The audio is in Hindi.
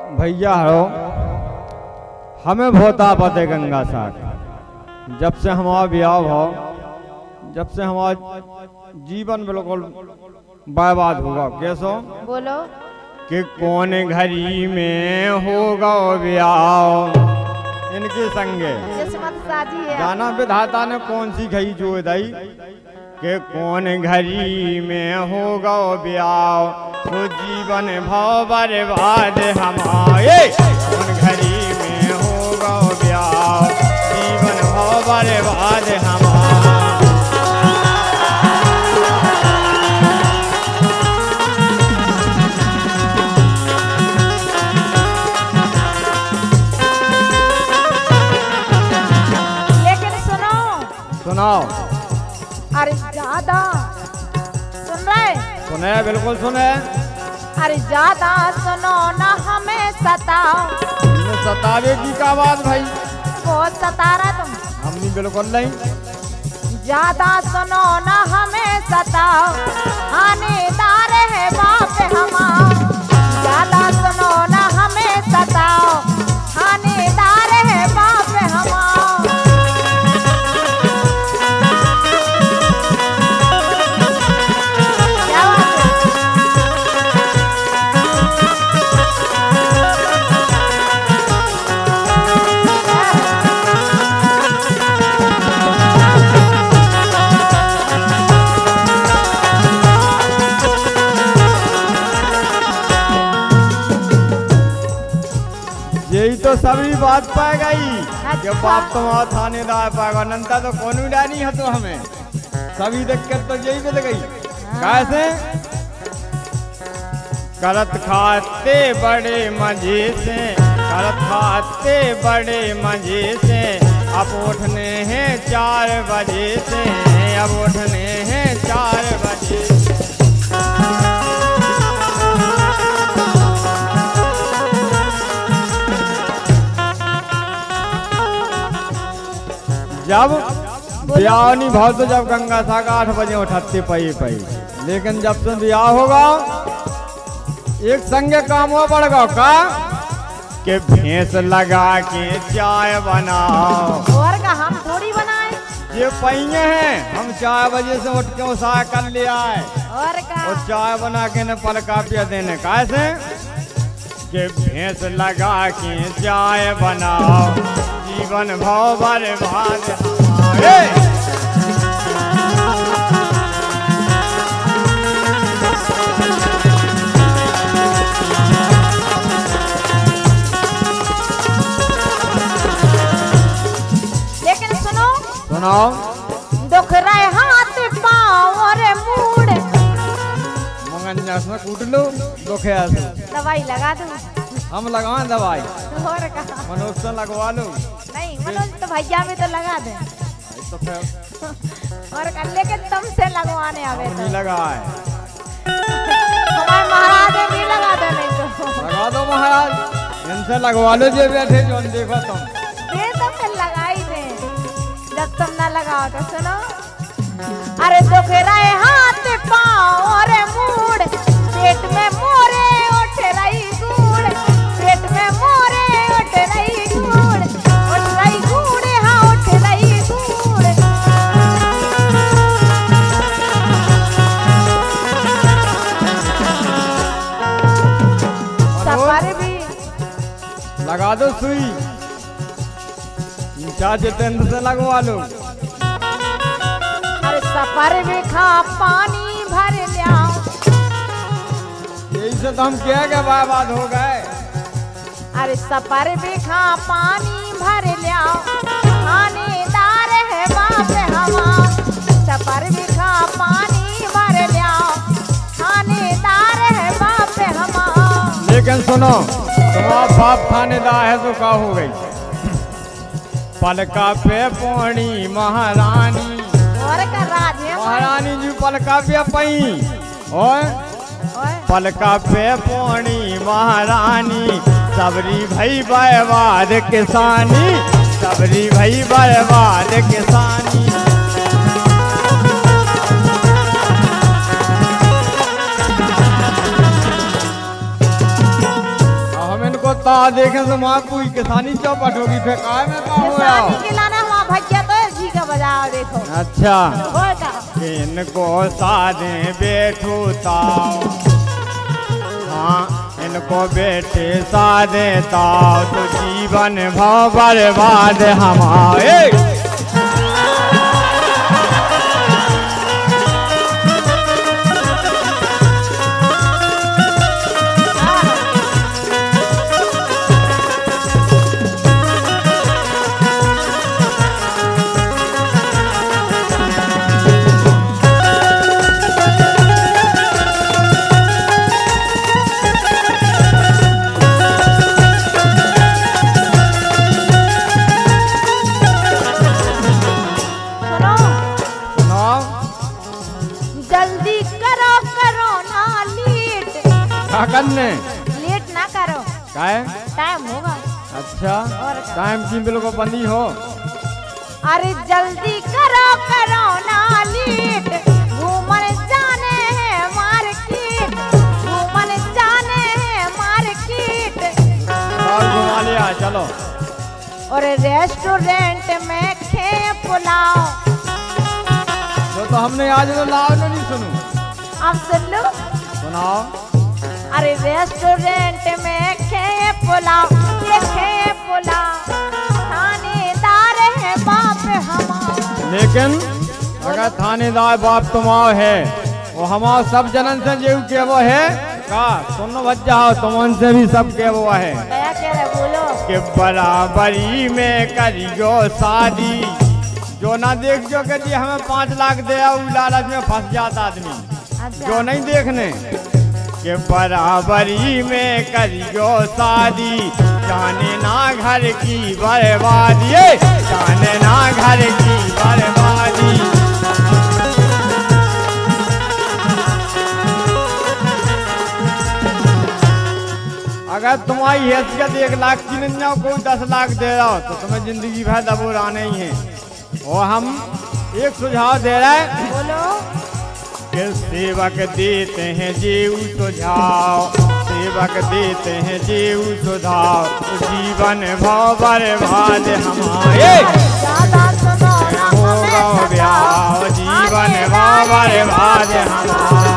भैया हो, हमें बहुत आफत है गंगा सागर। जब से हमारा ब्याह हो, जब से हमारा जीवन बिल्कुल बर्बाद होगा। कैसो बोलो कि कौन घड़ी में होगा ब्याह इनके संगे। किस्मत साजी है। जाना विधाता ने कौन सी घड़ी जो दई कि कौन घड़ी में होगा ब्याह तो जीवन भव बर्बाद हमारे। कौन घड़ी में होगा ब्याह जीवन भव बर्बाद हमारा। लेकिन सुनो, सुनाओ। अरे ज्यादा सुन रहे? सुने, बिल्कुल सुने। अरे ज्यादा सुनो ना हमें सताओ। सतावे की क्या बात भाई? बहुत सता रहा तुम। हमने बिल्कुल नहीं। ज्यादा सुनो ना हमें सताओ, हानिदार है बाप हमारा। ज्यादा सुनो ना हमें सताओ, हानिदार है बाप हमारा। क्या बात है? यही तो सभी बात पाए गई कि अच्छा। बाप तुम्हारा थानेदार पाएगा। नंदा तो कौन डाली है तो हमें सभी दिक्कत तो यही मिल गई। कैसे करत खाते बड़े मजे से, करत खाते बड़े मजे से। अब उठने हैं 4 बजे से, अब उठने हैं 4 बजे से। जब ब्याह नहीं भाव तो जब गंगा सागर 8 बजे उठाते पई। लेकिन जब से ब्याह होगा एक संगे काम हुआ पड़ेगा का कि भैंस लगा के चाय बनाओ। और का हम थोड़ी बनाए। ये पहिए हैं, हम 4 बजे से उठ के उसाया कर ले आए और का और चाय बना के न पलका पिया देने। कैसे कि भैंस लगा के चाय बनाओ जीवन भव बर्बाद हमारे। लेकिन सुनो, सुनाओ। दुख रहे हाथ पाँव और मूड। मंगन में कूट लो दुख है ऐसे। दवाई लगा दूं? हम लगाएं दवाई, और का मनोज से लगवा लो। नहीं, मनोज तो भैया भी तो लगा दे। तो फिर और का लेकिन तुमसे लगवाने आवे हम तो नहीं लगाए। हमारे महाराज भी लगा दे। नहीं तो लगा दो महाराज, इनसे लगवा लो जो बैठे जो देखो तुम। ये तो फिर लगाई दे जब तुम ना लगाओ तो। सुनो, अरे दुख रहे हाथ पाँव और मूड। पेट में मोरे उठ रही गूड़, पेट में मोरे उठ रही गूड़, उठ रही गूड़, हाँ उठ रही गूड़। सफर भी लगा दो सुई, चाचे टेंट से लगवा लो। अरे सफर भी खा पानी भर लिया। यही से तो हम क्या बर्बाद हो गए। अरे सफर भी खा पानी भर लिया, थानेदार है बाप हमारा। सफर भी खा पानी भर लिया, थानेदार है बाप हमारा। लेकिन सुनो, तुम्हारा बाप थानेदार है तो क्या हो गई? पलका पे पौनी महारानी, और का राज है महारानी जी पलका पे पई। और पलका पे पौनी महारानी, सबरी भई बर्बाद किसानी, सबरी भई बर्बाद किसानी। कुत्ता देखे तो माँ कोई किसानी चौपट होगी फिर काय में का हो किसानी के लाना वहाँ भैया तो जी का बजाओ देखो। अच्छा होगा इनको साधे बैठो ताओ, हाँ इनको बेटे साधे ताओ तो जीवन भव बर्बाद हमारे। करने लेट ना करो, टाइम होगा। अच्छा टाइम की बिल को बंदी हो। अरे जल्दी करो करो ना लेट, घूमन जाने हैं मार्केट, घूमन जाने हैं मार्केट। और घुमा लिया चलो। और रेस्टोरेंट में खे पुलाव तो हमने आज तो लाओ नहीं सुनू। अब सुन लो सुनाओ। अरे रेस्टोरेंट में खे पुलाव, ये खे पुलाव थानेदार है बाप हमारा। लेकिन अगर थानेदार बाप तुम्हारा है वो हमारा सब जनन से जेऊ के वो है का सुनो बच्चा हो तुम से भी सब के वो है। क्या कह रहे बोलो कि बराबरी में करियो शादी, जो ना देख जो के जी हमें 5 लाख दे लालच में फंस जाता आदमी। अच्छा। जो नहीं देखने कि बराबरी में करियो शादी, जाने ना घर की बर्बादी, जाने ना घर की बर्बादी। अगर तुम्हारी हैसियत 1 लाख की नहीं हो, कोई 10 लाख दे रहा हो तो तुम्हें जिंदगी भर दबोराने ही है। और हम एक सुझाव दे रहे हैं बोलो कि सेवक देते हैं जीव सुझाव, सेवक देते हैं जीव सुझाव, जीवन भव बर्बाद हमारे होगा ब्याह, जीवन भव बर्बाद हमारे।